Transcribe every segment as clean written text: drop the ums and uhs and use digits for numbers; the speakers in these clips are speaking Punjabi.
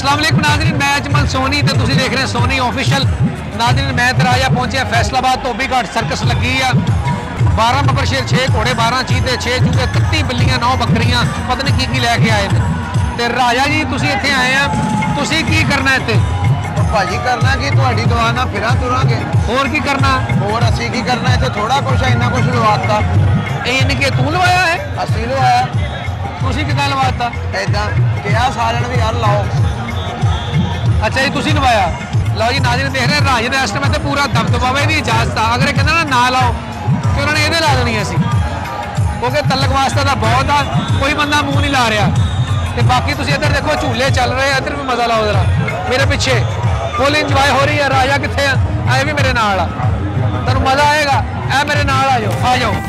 अस्सलाम वालेकुम नाज़रीन, मैं अजमल सोनी तो तुसीं देख रहे हैं सोनी ऑफिशियल। नाज़रीन मैं तराया पहुंचे फैसलाबाद धोबीघाट सर्कस लगी है। 12 बबर शेर, 6 घोड़े, 12 चीते, 6 चूहे, 31 बिल्लियां, 9 बकरियां, पता नहीं की लैके आए थे। तो राजा जी तुसीं इत्थे आए हैं, तुसीं की करना इत्थे? भाजी करना कि तुहाडी दुआ नाल फिरां तुरांगे। होर की करना? होर असीं की करना, इत्थे थोड़ा कुछ है, इन्ना कुछ लवाता। यानी कि तू लवाया है? असीं लवाया। तुसीं किदां लवाता? इदां किहा सारिਆਂ ਨੂੰ भी यार लाओ। अच्छा जी तुसीं लवाया। लो जी नाज़रीन देख रहे हैं राजे का इस टाइम इत्थे पूरा दबदबा वा, इहदी इजाजत आ। अगर कहंदा ना लाओ तो उन्होंने ये ला देनी सी, क्योंकि तलक वास्ता तो बहुत आ, कोई बंदा मूँह नहीं ला रहा। तो बाकी तुम इधर देखो झूले चल रहे हैं, इधर भी मजा लाओ जरा। मेरे पिछे फुल इंजॉय हो रही है। राजा कितने आए भी मेरे नाल, तुम मजा आएगा। ऐ मेरे नाल आ जाओ, आ जाओ।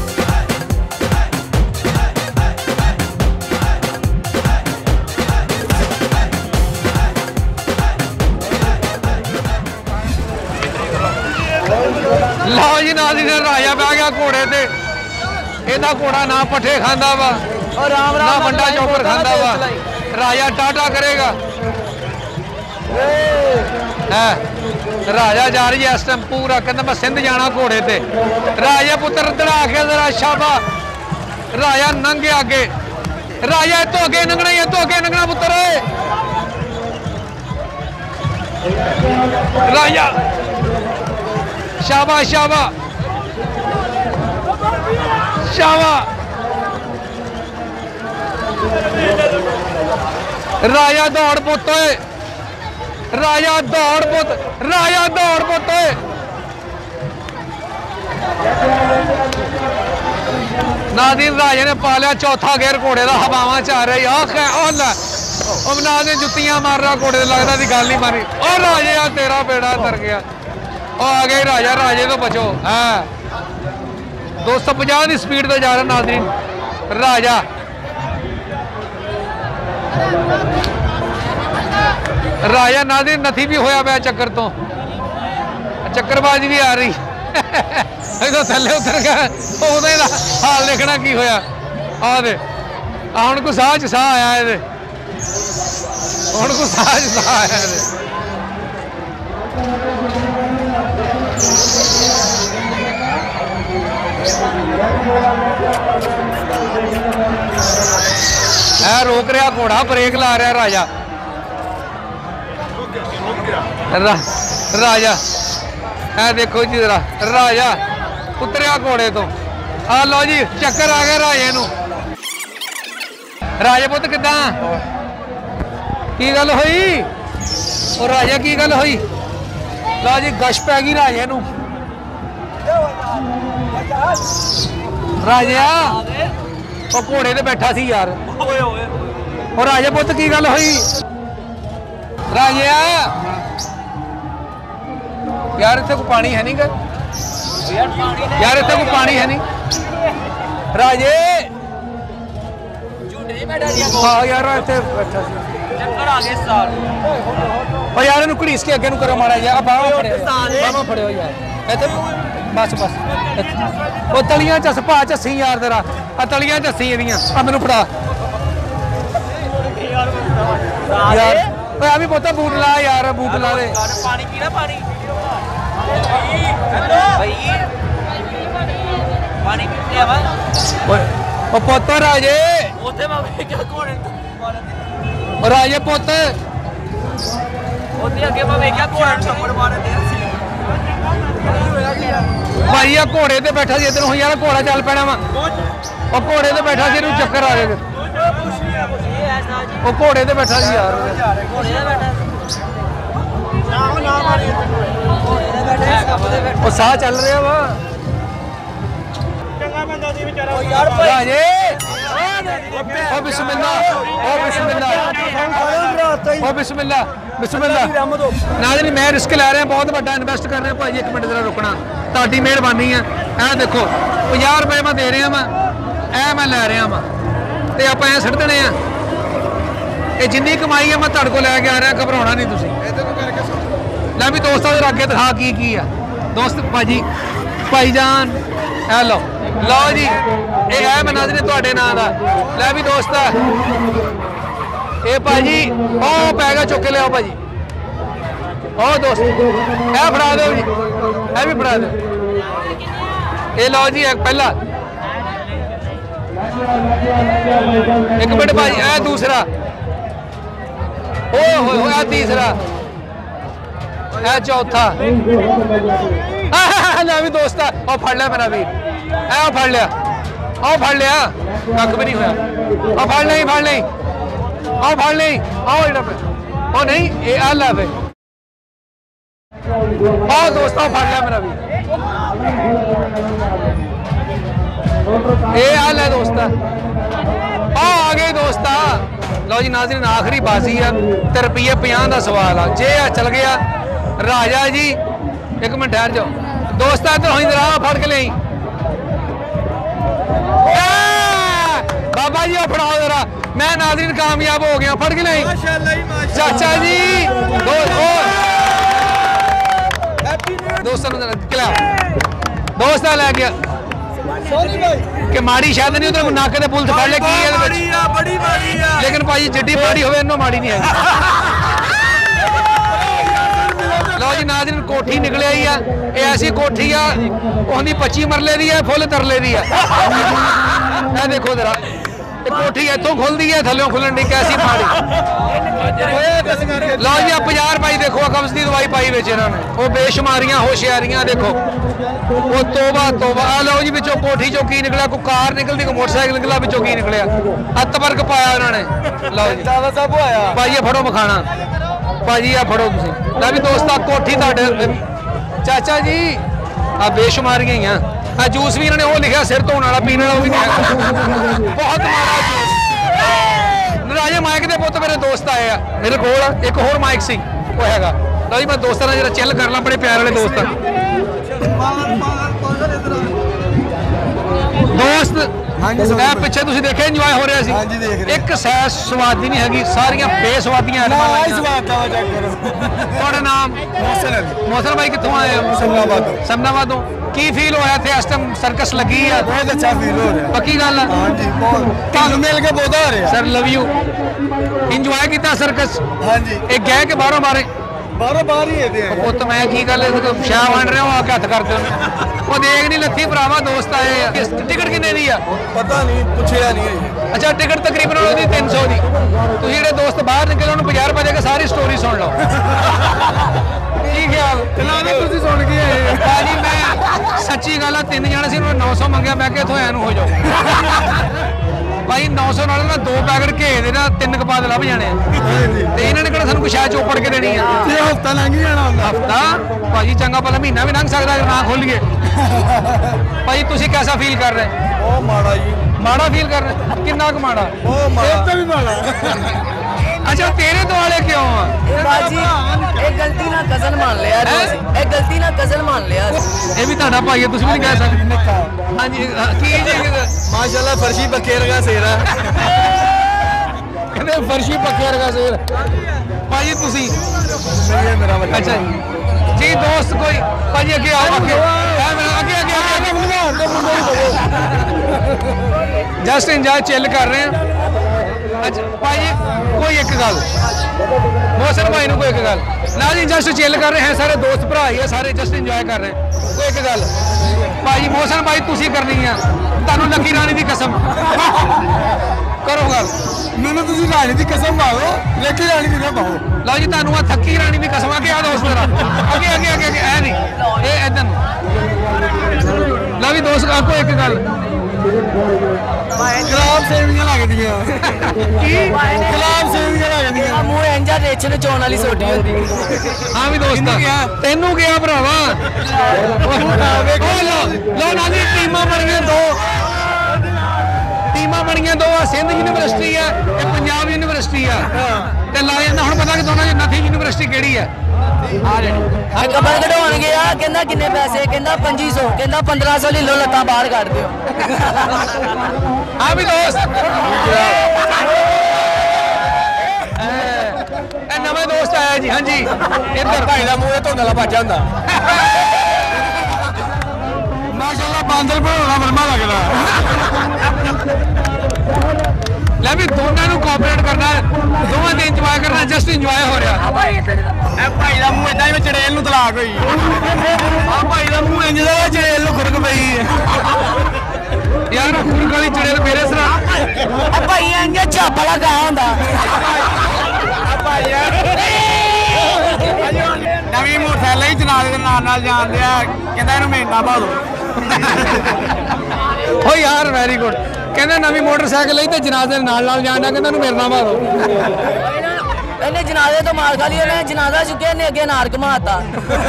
लो जी नाज़रीन राजा बह गया घोड़े ते। ਇਹਦਾ घोड़ा ना पट्ठे खांदा वा और ना बंडा चौपर खांदा वा। राजा टाटा करेगा। राजा जा रही है इस टाइम पूरा, कहना मैं सिंध जाना घोड़े ते। राजा पुत्र दड़ा के जरा शाबा। राजा नंगे आगे, राजा इतो अगे नंगना, इतो अगे नंगना पुत्र। राजा शाबा शाबा शाबा। राजा दौड़ पुत, राजा दौड़ पुत, राजा दौड़ पुत। नाज़रीन राजे ने पा लिया चौथा गेर घोड़े का, हवावां च आ रही। नाज़रीन जुत्तियां मार रहा घोड़े, लगता थी गल नहीं मारी। और राजे आ तेरा बेड़ा तर गया। आ गए राजा, राजे तो बचो। है 250 की स्पीड तो जा रहा नाज़रीन राजा। राजा नाज़रीन नथी भी होया पाया चक्कर तो, चक्करबाजी भी आ रही। तो थले उतर गया, हाल देखना की होया। आ दे हुण को साह च साह आया, ये हुण को साह च साह आया। रोक रहा घोड़ा, ब्रेक ला रहा राजा। राजा है देखो जी जरा, राजा उतरिया घोड़े तो। आ लो जी चक्कर आ गया राजे नू। राजे पुत किदा की गल होई? और राजा की गल होई? लो जी गश पै गई राजे नू। राजा वो घोड़े ते बैठा सी यार। और राजे पुत की गल हुई? राजे यार इत्थे कोई पानी है नहीं गा यार, इत्थे कोई पानी है नहीं। राजे हाँ यार इत्थे बैठा सी। और यार इन्हू घड़ीस के अगे करो माड़ा यार। बाहर फड़ो यार, इत्थे बस बस। वो तलियां चस भा चसी यार तेरा, तलियां चसी एदियां। मैनू फड़ा यार, आ भी पोता बूट ला यार, बूट ला दे। पानी पीना, पानी पुत राजे, राजे पुत भाई आ घोड़े ते बैठा सी। इधर यार घोड़ा चल पैना वा, और घोड़े ते बैठा सी, चक्कर आ गए। वो घोड़े ते बैठा सी यार, वो साह चल रहा वा। राजे ओ बिस्मिल्लाह, ओ बिस्मिल्लाह, ओ बिस्मिल्लाह, बिस्मिल्लाह। नाज़रीन मैं रिस्क लै रहा, बहुत बड़ा इन्वेस्ट कर रहा। भाई एक मिनट जरा रुकना, ताड़ी मेहरबानी है। ए देखो 50 रुपए मैं दे रहा वा, ए मैं लै रहा वा, तो आप ऐ सट देने आ। ये जिन्नी कमाई है मैं तुहाडे कोल लैके आ रहा, घबराना नहीं तुसीं। लै भी दोस्तों फिर अगे दिखा की है दोस्त भाजी भाईजान। है लो लो जी, ये है मैं नाज़रीन तुहाडे नां दा। लै भी दोस्त ਇਹ ਭਾਜੀ ਉਹ ਪੈ ਗਿਆ, ਚੁੱਕ ਕੇ ਲਿਆਓ ਭਾਜੀ। ਉਹ ਦੋਸਤ ਇਹ ਫੜਾ ਦਿਓ ਜੀ, ਇਹ ਵੀ ਫੜਾ ਦਿਓ। ਇਹ ਲਓ ਜੀ, ਇੱਕ ਪਹਿਲਾ, ਇੱਕ ਮਿੰਟ ਭਾਜੀ, ਇਹ ਦੂਸਰਾ, ਓਏ ਹੋਏ ਹੋਏ, ਇਹ ਤੀਸਰਾ, ਇਹ ਚੌਥਾ। ਲੈ ਵੀ ਦੋਸਤਾ, ਉਹ ਫੜ ਲਿਆ ਮੇਰਾ ਵੀਰ, ਇਹ ਫੜ ਲਿਆ, ਉਹ ਫੜ ਲਿਆ, ਕੱਖ ਵੀ ਨਹੀਂ ਹੋਇਆ। ਉਹ ਫੜ ਲਈ, ਫੜ ਲਈ, ਉਹ ਫੜ ਲਈ, ਉਹ ਜਿਹੜਾ ਉਹ ਨਹੀਂ, ਇਹ ਆ ਲੈ ਵੇ, ਉਹ ਦੋਸਤਾ ਫੜ ਲਿਆ ਮੇਰਾ ਵੀਰ, ਇਹ ਆ ਲੈ ਦੋਸਤਾ, ਆ ਗਏ ਦੋਸਤਾ। ਲਓ ਜੀ ਨਾਜ਼ਰੀਨ, ਆਖਰੀ ਬਾਜ਼ੀ ਆ ਤੇ ਰੁਪਈਏ 50 ਦਾ ਸਵਾਲ ਆ। ਜੇ ਆ ਚਲ ਗਿਆ ਰਾਜਾ ਜੀ, ਇੱਕ ਮਿੰਟ ਠਹਿਰ ਜਾਓ ਦੋਸਤਾ, ਇੱਧਰ ਹੋਈ ਜਰਾ, ਫੜ ਕੇ ਲਈ ਬਾਬਾ ਜੀ, ਉਹ ਫੜਾਓ ਜਰਾ। ਮੈਂ ਨਾਜ਼ਰੀਨ ਕਾਮਯਾਬ ਹੋ ਗਿਆ, ਫੜ ਕੇ ਲਈ ਚਾਚਾ ਜੀ। ਦੋਸਤਾਂ ਨੂੰ ਦੋਸਤਾਂ ਲੈ ਗਿਆ ਕਿ ਮਾੜੀ ਸ਼ਾਇਦ ਨਹੀਂ, ਉਧਰ ਨੱਕ ਦੇ ਪੁਲਿਸ ਫੜ ਲੈ ਕੀ ਹੈ ਬੜੀ ਮਾੜੀ ਆ, ਲੇਕਿਨ ਭਾਈ ਜਿੱਡੀ ਮਾੜੀ ਹੋਵੇ ਇਹਨੂੰ ਮਾੜੀ ਨਹੀਂ ਹੈ। ਲਓ ਜੀ ਨਾਜ਼ਰੀਨ, ਕੋਠੀ ਨਿਕਲਿਆ ਹੀ ਆ, ਇਹ ਐਸੀ ਕੋਠੀ ਆ, ਉਹਦੀ 25 ਮਰਲੇ ਦੀ ਹੈ, ਫੁੱਲ ਤਰਲੇ ਦੀ ਹੈ। ਇਹ ਦੇਖੋ ਜਰਾ, ਇਹ ਕੋਠੀ ਇੱਥੋਂ ਖੁੱਲਦੀ ਹੈ, ਥੱਲਿਓਂ ਖੁੱਲਣ ਦੀ, ਕੈਸੀ ਮਾੜੀ। ਲਓ ਜੀ 50 ਰੁਪਏ ਦੇਖੋ, ਕਬਜ਼ ਦੀ ਦਵਾਈ ਪਾਈ ਵਿੱਚ ਇਹਨਾਂ ਨੇ, ਉਹ ਬੇਸ਼ੁਮਾਰੀਆਂ ਹੋਸ਼ਿਆਰੀਆਂ ਦੇਖੋ, ਉਹ ਤੋਬਾ ਤੋਬਾ। ਆ ਲਓ ਜੀ, ਵਿੱਚੋਂ ਕੋਠੀ ਚੋਂ ਕੀ ਨਿਕਲਿਆ, ਕੋਈ ਕਾਰ ਨਿਕਲਦੀ, ਕੋਈ ਮੋਟਰਸਾਈਕਲ ਨਿਕਲਿਆ, ਵਿੱਚੋਂ ਕੀ ਨਿਕਲਿਆ, ਅੱਤਬਰਕ ਪਾਇਆ ਉਹਨਾਂ ਨੇ। ਲਓ ਜੀ ਭਾਈ ਇਹ ਫੜੋ ਮਖਾਣਾ, ਭਾਜੀ ਆ ਫੜੋ ਤੁਸੀਂ। ਲੈ ਵੀ ਦੋਸਤਾ, ਕੋਠੀ ਤੁਹਾਡੇ ਚਾਚਾ ਜੀ, ਆ ਬੇਸ਼ੁਮਾਰੀਆਂ ਹੀ ਆ। ਆ ਜੂਸ ਵੀ ਇਹਨਾਂ ਨੇ ਉਹ ਲਿਖਿਆ ਸਿਰ ਧੋਣ ਵਾਲਾ, ਪੀਣ ਵਾਲਾ ਉਹ ਵੀ ਨਹੀਂ, ਬਹੁਤ ਮਾੜਾ ਜੂਸ। ਨਰਾਜੇ ਮਾਈਕ ਦੇ ਪੁੱਤ ਮੇਰੇ ਦੋਸਤ ਆਏ ਆ ਮੇਰੇ ਕੋਲ, ਇੱਕ ਹੋਰ ਮਾਈਕ ਸੀ ਉਹ ਹੈਗਾ। ਲਓ ਜੀ ਮੈਂ ਦੋਸਤਾਂ ਨਾਲ ਜਿਹੜਾ ਚਿੱਲ ਕਰ ਲਾਂ, ਬੜੇ ਪਿਆਰ ਵਾਲੇ ਦੋਸਤ ਆ। ਦੋਸਤ ਇਹ ਪਿੱਛੇ ਤੁਸੀਂ ਦੇਖਿਆ ਇੰਜੋਏ ਹੋ ਰਿਹਾ ਸੀ, ਇੱਕ ਸੈਰ ਸਵਾਦੀ ਨਹੀਂ ਹੈਗੀ, ਸਾਰੀਆਂ ਬੇਸਵਾਦੀਆਂ। ਤੁਹਾਡਾ ਨਾਮ? ਮੋਹਸਨ ਭਾਈ, ਕਿੱਥੋਂ ਆਏ ਹੋ? ਸਮਨਾਬਾਦੋਂ। ਕੀ ਫੀਲ ਹੋਇਆ ਇੱਥੇ ਇਸ ਟਾਈਮ ਸਰਕਸ ਲੱਗੀ ਆ? ਬਹੁਤ ਅੱਛਾ ਫੀਲ ਹੋ ਰਿਹਾ, ਪੱਕੀ ਗੱਲ ਆ। ਹਾਂਜੀ ਬਹੁਤ, ਤੁਹਾਨੂੰ ਮਿਲ ਕੇ ਬਹੁਤ ਹੋ ਰਿਹਾ ਸਰ, ਲਵ ਯੂ। ਇੰਜੋਏ ਕੀਤਾ ਸਰਕਸ? ਹਾਂਜੀ। ਇਹ ਗਏ ਕਿ ਬਾਹਰੋਂ ਬਾਹਰ ਹੀ ਇਹਦੇ ਉਹ ਤਾਂ ਮੈਂ ਕੀ ਗੱਲ ਸ਼ਾਹ ਵੰਡ ਰਿਹਾ, ਉਹ ਆ ਕੇ ਹੱਥ ਕਰਦੇ ਉਹ ਦੇਖ ਨਹੀਂ ਲੱਥੀ ਭਰਾਵਾ, ਦੋਸਤ ਆਏ ਆ। ਟਿਕਟ ਕਿੰਨੇ ਦੀ ਆ? ਪਤਾ ਨਹੀਂ, ਪੁੱਛਿਆ ਨਹੀਂ। ਅੱਛਾ, ਟਿਕਟ ਤਕਰੀਬਨ ਉਹਦੀ 300 ਦੀ। ਤੁਸੀਂ ਜਿਹੜੇ ਦੋਸਤ ਬਾਹਰ ਨਿਕਲੇ ਉਹਨੂੰ 50 ਰੁਪਏ ਦੇ ਕੇ ਸਾਰੀ ਸਟੋਰੀ ਸੁਣ ਲਓ। ਕੀ ਖਿਆਲ ਤੁਸੀਂ ਸੁਣ ਕੇ ਆਏ ਭਾਜੀ? ਮੈਂ ਸੱਚੀ ਗੱਲ ਆ, 3 ਜਣੇ ਸੀ, ਉਹਨਾਂ 900 ਮੰਗਿਆ, ਮੈਂ ਕਿਹਾ ਇੱਥੋਂ ਐ ਨੂੰ ਹੋ ਜਾਓ ਭਾਈ। 900 ਨਾਲ ਨਾ 2 ਪੈਕਟ ਘੇ ਦੇ ਨਾ 3 ਕਪਾਦ ਲੱਭ ਜਾਣੇ ਆ, ਤੇ ਇਹਨਾਂ ਨੇ ਕਿਹੜਾ ਸਾਨੂੰ ਕੁਛ ਚੋਪੜ ਕੇ ਦੇਣੀ ਆ। ਇਹ ਹਫਤਾ ਲੰਘ ਜਾਣਾ ਹੁੰਦਾ। ਹਫਤਾ ਭਾਜੀ ਚੰਗਾ, ਭਲਾ ਮਹੀਨਾ ਵੀ ਲੰਘ ਸਕਦਾ ਜੇ ਨਾ ਖੋਲੀਏ। ਭਾਈ ਤੁਸੀਂ ਕੈਸਾ ਫੀਲ ਕਰ ਰਹੇ? ਬਹੁਤ ਮਾੜਾ ਜੀ। ਮਾੜਾ ਫੀਲ ਕਰ ਰਹੇ? ਕਿੰਨਾ ਕੁ ਮਾੜਾ? ਬਹੁਤ ਮਾੜਾ, ਵੀ ਮਾੜਾ। ਅੱਛਾ, ਤੇਰੇ ਦੁਆਲੇ ਕਿਉਂ ਆ? ਬਾਜੀ ਇਹ ਗਲਤੀ ਨਾਲ ਕਜ਼ਨ ਮੰਨ ਲਿਆ ਤੁਸੀਂ, ਇਹ ਗਲਤੀ ਨਾਲ ਕਜ਼ਨ ਮੰਨ ਲਿਆ। ਇਹ ਵੀ ਤੁਹਾਡਾ ਭਾਈ ਹੈ, ਤੁਸੀਂ ਵੀ ਨਹੀਂ ਕਹਿ ਸਕਦੇ। ਹਾਂਜੀ ਕੀ ਜੀ? ਮਾਸ਼ਾਅੱਲਾ, ਫਰਸ਼ੀ ਪੱਕੇ ਵਰਗਾ ਸੇਰਾ। ਕਹਿੰਦੇ ਫਰਸ਼ੀ ਪੱਕੇ ਵਰਗਾ ਸੇਰ। ਭਾਜੀ ਤੁਸੀਂ? ਮੇਰਾ ਵੱਡਾ। ਅੱਛਾ ਜੀ ਦੋਸਤ ਕੋਈ ਭਾਜੀ ਅੱਗੇ ਆਓ, ਅੱਗੇ ਅੱਗੇ ਜਸਟ ਇੰਜੋਏ ਚਿੱਲ ਕਰ ਰਹੇ ਆ। ਅੱਛਾ ਭਾਜੀ ਕੋਈ ਇੱਕ ਗੱਲ, ਮੋਹਸਨ ਭਾਈ ਨੂੰ ਕੋਈ ਇੱਕ ਗੱਲ ਨਾ ਜੀ, ਜਸਟ ਚਿੱਲ ਕਰ ਰਹੇ ਹੈ, ਸਾਰੇ ਦੋਸਤ ਭਰਾ ਹੀ ਆ, ਸਾਰੇ ਜਸਟ ਇੰਜੋਏ ਕਰ ਰਹੇ। ਕੋਈ ਇੱਕ ਗੱਲ ਭਾਜੀ, ਮੋਹਸਨ ਭਾਈ ਤੁਸੀਂ ਕਰਨੀ ਆ, ਤੁਹਾਨੂੰ ਲੱਕੀ ਰਾਣੀ ਦੀ ਕਸਮ ਕਰੋ ਗੱਲ। ਮੈਨੂੰ ਤੁਸੀਂ ਰਾਣੀ ਦੀ ਕਸਮ ਪਾਓ, ਲੱਕੀ ਰਾਣੀ ਦੀ ਨਾ ਪਾਓ। ਲਓ ਜੀ ਤੁਹਾਨੂੰ ਆ ਥੱਕੀ ਰਾਣੀ ਦੀ ਕਸਮ ਆ ਕੇ ਆ ਦੋਸਤ ਤੇਰਾ ਅੱਗੇ ਅੱਗੇ ਅੱਗੇ ਐ ਨਹੀਂ, ਇਹ ਇਦਾਂ ਲਓ ਵੀ ਦੋਸਤ ਆਪਕੋ ਇੱਕ ਗੱਲ, ਗੁਲਾਬ ਸੇਵੀਆਂ ਲੱਗਦੀਆਂ। ਕੀ ਗੁਲਾਬ ਸੇਵੀਆਂ ਲੱਗਦੀਆਂ। ਮੂੰਹ ਇੰਜਾ ਰੇਚਨ ਚੋਣ ਵਾਲੀ ਸੋਟੀ ਹੁੰਦੀ। ਹਾਂ ਵੀ ਦੋਸਤ ਤੈਨੂੰ ਕਿਹਾ ਭਰਾਵਾ। ਲਓ ਨਾ ਜੀ, ਟੀਮਾਂ ਬਣੀਆਂ ਦੋ, ਟੀਮਾਂ ਬਣੀਆਂ ਦੋ ਆ, ਸਿੰਧ ਯੂਨੀਵਰਸਿਟੀ ਆ, ਇਹ ਪੰਜਾਬ ਯੂਨੀਵਰਸਿਟੀ ਆ, ਤੇ ਲਾ ਜਾਂਦਾ ਹੁਣ ਪਤਾ ਕਿ ਦੋਨਾਂ ਚ ਨਥੀ ਯੂਨੀਵਰਸਿਟੀ ਕਿਹੜੀ ਆ। ਆ ਕਬਰ ਕਢਾਉਣ ਗਿਆ, ਕਹਿੰਦਾ ਕਿੰਨੇ ਪੈਸੇ, ਕਹਿੰਦਾ 2500, ਕਹਿੰਦਾ 1500 ਲੈ ਲਓ, ਲੱਤਾਂ ਬਾਹਰ ਕੱਢ ਦਿਓ। ਹਾਂ ਵੀ ਦੋਸਤ, ਇਹ ਨਵਾਂ ਦੋਸਤ ਆਇਆ ਜੀ। ਹਾਂਜੀ ਇੱਧਰ ਭਾਈ ਦਾ ਮੂੰਹ ਧੋਣ ਵਾਲਾ ਭੱਜ ਜਾਂਦਾ। ਮਾਸ਼ਾਅੱਲਾ, ਬਾਂਦਰ ਬਣਾਉਣਾ ਵਰਮਾ ਲੱਗਦਾ। ਲੈ ਵੀ ਦੋਨਾਂ ਨੂੰ ਕੋਆਪਰੇਟ ਕਰਨਾ, ਜਸਟ ਇੰਜੋਏ ਹੋ ਰਿਹਾ। ਇਹ ਭਾਈ ਦਾ ਮੂੰਹ ਇਦਾਂ ਜਿਵੇਂ ਚੜੇਲ ਨੂੰ ਤਲਾਕ ਹੋਈ ਆ ਭਾਈ ਦਾ ਮੂੰਹ ਇੰਜ ਦਾ ਚੜੇਲ ਨੂੰ ਖੁਰਕ ਪਈ ਯਾਰ ਖੁਰਕ ਵਾਲੀ ਚੜੇਲ ਮੇਰੇ ਸਰਾ ਆ ਭਾਈ ਇੰਜ ਝਾਪਾ ਲਗਾ ਹੁੰਦਾ ਨਵੀਂ ਮੋਟਰਸਾਈਕਲ ਹੀ ਜਨਾਜ਼ੇ ਦੇ ਨਾਲ ਜਾਂਦੇ ਆ ਕਹਿੰਦਾ ਇਹਨੂੰ ਮਹੀਨਾ ਬਾਅਦ ਓ ਯਾਰ ਵੈਰੀ ਗੁੱਡ ਕਹਿੰਦਾ ਨਵੀਂ ਮੋਟਰਸਾਈਕਲ ਲਈ ਤੇ ਜਨਾਜ਼ੇ ਦੇ ਨਾਲ ਜਾਣਾ ਕਹਿੰਦਾ ਇਹਨੂੰ ਮੇਰੇ ਨਾਲ ਬਾਦੋ ਇਹਨੇ ਜਨਾਜ਼ੇ ਤੋਂ ਮਾਰ ਖਾ ਲਈ ਇਹਨੇ ਜਨਾਜ਼ਾ ਚੁੱਕਿਆ ਇਹਨੇ ਅੱਗੇ ਨਾਰ ਘਮਾਤਾ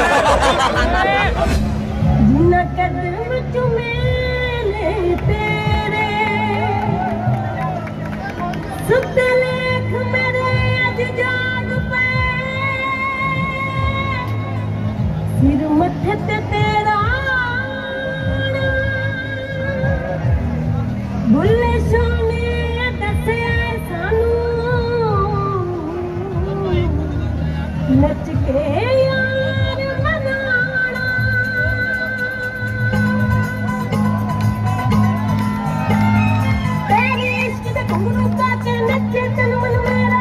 मथे ते तेरा बुल्ले सोने दसे सानू नच के यार मनाना तेरे इश्क दे घुंघरू पा के नचे तन मन मेरा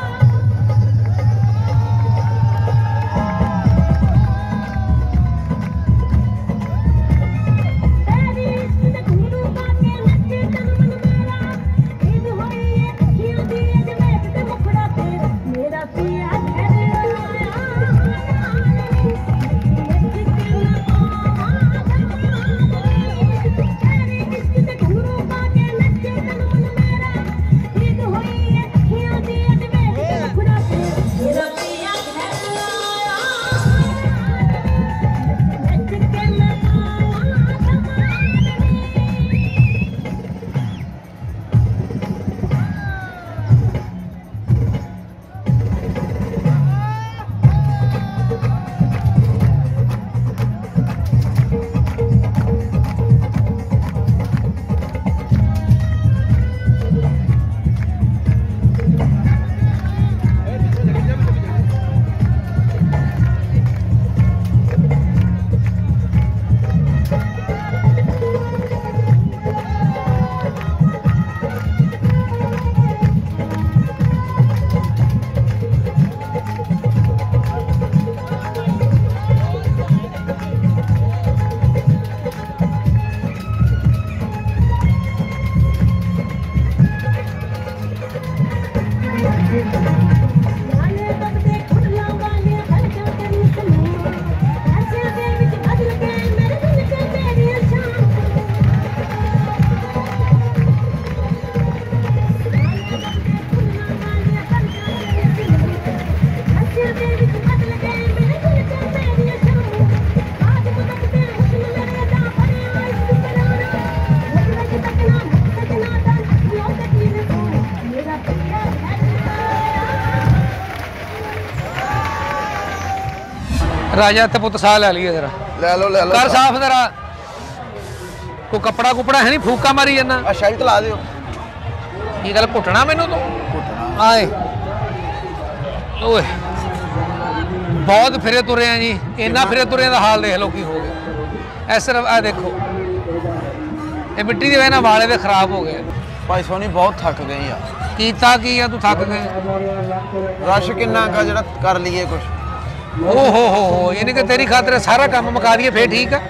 राजा इतने पुत साह लै लीए जरा ले लो कर साफ जरा कोई कपड़ा कुपड़ा है नहीं फूका मारी जाना शर्ट ला दियो ये गल घुटना मैनू तो आए ओए बहुत फिरे तुरे हैं जी इन्ना फिरे तुरे का हाल देख लो की हो गया ऐ सिर्फ आ देखो ये मिट्टी की वजह वाले तो खराब हो गए भाई सोनी बहुत थक गई यार कीता की है तू थक गए रश किन्ना का जरा कर लिए कुछ ओ हो यानी कि तेरी खातिर सारा काम मुका दिए फिर ठीक है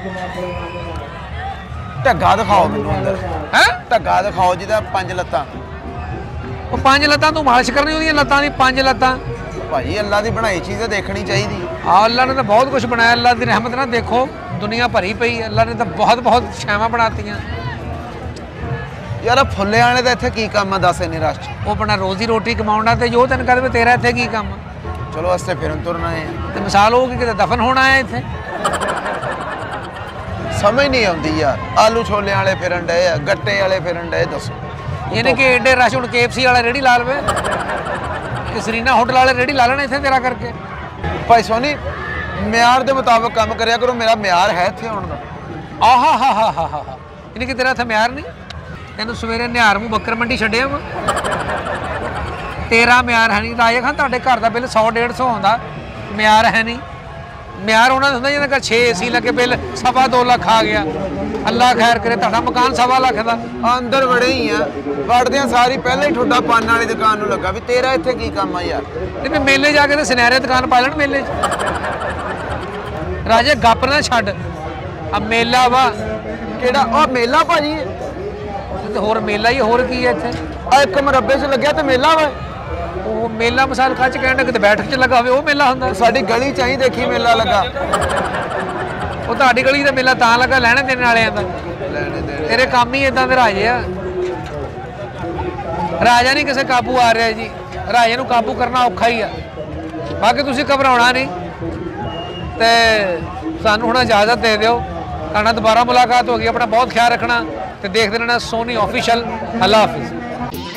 ढग्गा दिखाओ मैनू अंदर है ढग्गा दिखाओ जिहदा 5 लत्तां ਉਹ 5 ਲੱਤਾਂ ਤੂੰ ਮਾਲਿਸ਼ ਕਰਨੀ ਉਹਦੀਆਂ ਲੱਤਾਂ ਦੀ 5 ਲੱਤਾਂ ਭਾਈ ਅੱਲਾ ਦੀ ਬਣਾਈ ਚੀਜ਼ ਤਾਂ ਦੇਖਣੀ ਚਾਹੀਦੀ ਆ ਅੱਲਾ ਨੇ ਤਾਂ ਬਹੁਤ ਕੁਝ ਬਣਾਇਆ ਅੱਲਾ ਦੀ ਰਹਿਮਤ ਨਾਲ ਦੇਖੋ ਦੁਨੀਆ ਭਰੀ ਪਈ ਅੱਲਾ ਨੇ ਤਾਂ ਬਹੁਤ ਬਹੁਤ ਛਾਵਾਂ ਬਣਾਤੀਆਂ ਯਾਰ ਫੁੱਲੇ ਆਣੇ ਦਾ ਇੱਥੇ ਕੀ ਕੰਮ ਆ ਦੱਸ ਇੰਨੇ ਰਸ਼ ਚ ਉਹ ਆਪਣਾ ਰੋਜ਼ੀ ਰੋਟੀ ਕਮਾਉਣਾ ਤੇ ਜੋ ਤੈਨੂੰ ਕਹਦੇ ਤੇਰਾ ਇੱਥੇ ਕੀ ਕੰਮ ਚਲੋ ਅਸਤੇ ਫਿਰਨ ਤੁਰਨਾ ਹੈ ਤੇ ਮਿਸਾਲ ਹੋ ਕਿ ਕਿਤੇ ਦਫਨ ਹੋਣਾ ਹੈ ਇੱਥੇ ਸਮਝ ਨਹੀਂ ਆਉਂਦੀ ਯਾਰ ਆਲੂ ਛੋਲੇ ਵਾਲੇ ਫਿਰਨ ਡਏ ਆ ਗੱਟੇ ਵਾਲੇ ਫਿਰਨ ਡਏ ਦੱਸੋ ਇਹਨੇ ਕਿ ਏਡੇ ਰਸ਼ ਹੁਣ KFC ਵਾਲਾ ਰੇੜੀ ਲਾ ਲਵੇ ਕਿ ਸਰੀਨਾ ਹੋਟਲ ਵਾਲੇ ਰੇੜੀ ਲਾ ਲੈਣਾ ਇੱਥੇ ਤੇਰਾ ਕਰਕੇ ਭਾਈ ਸੋਨੀ ਮਿਆਰ ਦੇ ਮੁਤਾਬਕ ਕੰਮ ਕਰਿਆ ਕਰੋ ਮੇਰਾ ਮਿਆਰ ਹੈ ਇੱਥੇ ਆਉਣ ਦਾ ਆਹਾ ਹਾ ਹਾ ਹਾ ਹਾ ਇਹਨੇ ਕਿ ਤੇਰਾ ਇੱਥੇ ਮਿਆਰ ਨਹੀਂ ਤੈਨੂੰ ਸਵੇਰੇ ਨਿਹਾਰ ਮੂੰਹ ਬੱਕਰ ਮੰਡੀ ਛੱਡਿਆ ਵਾ ਤੇਰਾ ਮਿਆਰ ਹੈ ਨਹੀਂ ਰਾਜੇ ਖਾਨ ਤੁਹਾਡੇ ਘਰ ਦਾ ਬਿੱਲ 100 150 ਆਉਂਦਾ ਮਿਆਰ ਹੈ ਨਹੀਂ ਮਿਆਰ ਉਹਨਾਂ ਦਾ ਹੁੰਦਾ ਜਿਹਨਾਂ ਘਰ 6 ਏਸੀ ਲੱਗੇ ਬਿੱਲ 2.5 ਲੱਖ ਆ ਗਿਆ। ਅੱਲਾ ਖੈਰ ਕਰੇ, ਤੁਹਾਡਾ ਮਕਾਨ 2.5 ਲੱਖ ਦਾ। ਅੰਦਰ ਵੜੇ ਹੀ ਆ, ਵੜਦਿਆਂ ਸਾਰੀ ਪਹਿਲਾਂ ਹੀ ਠੁੱਡਾ ਪਾਨ ਵਾਲੀ ਦੁਕਾਨ ਨੂੰ ਲੱਗਾ ਵੀ ਤੇਰਾ ਇੱਥੇ ਕੀ ਕੰਮ ਆ ਯਾਰ। ਨਹੀਂ ਵੀ ਮੇਲੇ ਜਾ ਕੇ ਤੇ ਸੁਨਹਿਰੇ ਦੁਕਾਨ ਪਾ ਲੈਣ ਮੇਲੇ 'ਚ। ਰਾਜੇ ਗੱਪ ਨਾ ਛੱਡ, ਆ ਮੇਲਾ ਵਾ ਕਿਹੜਾ ਉਹ ਮੇਲਾ ਭਾਜੀ? ਤੇ ਹੋਰ ਮੇਲਾ ਹੀ, ਹੋਰ ਕੀ ਹੈ ਇੱਥੇ? ਆ ਇੱਕ ਮਰੱਬੇ 'ਚ ਲੱਗਿਆ ਤੇ ਮੇਲਾ ਵਾ। ਉਹ ਮੇਲਾ ਮਸਾਲ ਕੱਚ ਕਹਿਣ ਕਿਤੇ ਬੈਠਕ 'ਚ ਲੱਗਾ ਹੋਵੇ ਉਹ ਮੇਲਾ ਹੁੰਦਾ। ਸਾਡੀ ਗਲੀ 'ਚ ਹੀ ਦੇਖੀ ਮੇਲਾ ਲੱਗਾ। ਉਹ ਤੁਹਾਡੀ ਗਲੀ ਦਾ ਮੇਲਾ ਤਾਂ ਲੱਗਾ ਲੈਣੇ ਦੇਣ ਵਾਲਿਆਂ ਦਾ। ਲੈਣੇ ਦੇਣੇ ਤੇਰੇ ਕੰਮ ਹੀ ਇਦਾਂ ਦੇ ਰਾਜੇ ਆ। ਰਾਜਾ ਨਹੀਂ ਕਿਸੇ ਕਾਬੂ ਆ ਰਿਹਾ ਜੀ, ਰਾਜੇ ਨੂੰ ਕਾਬੂ ਕਰਨਾ ਔਖਾ ਹੀ ਆ। ਬਾਕੀ ਤੁਸੀਂ ਘਬਰਾਉਣਾ ਨਹੀਂ ਤੇ ਸਾਨੂੰ ਹੁਣ ਇਜਾਜ਼ਤ ਦੇ ਦਿਓ। ਕਾਣਾ ਦੁਬਾਰਾ ਮੁਲਾਕਾਤ ਹੋ ਗਈ। ਆਪਣਾ ਬਹੁਤ ਖਿਆਲ ਰੱਖਣਾ ਤੇ ਦੇਖਦੇ ਰਹਿਣਾ ਸੋਨੀ ਆਫੀਸ਼ੀਅਲ। ਅੱਲਾ ਹਾਫਿਜ਼।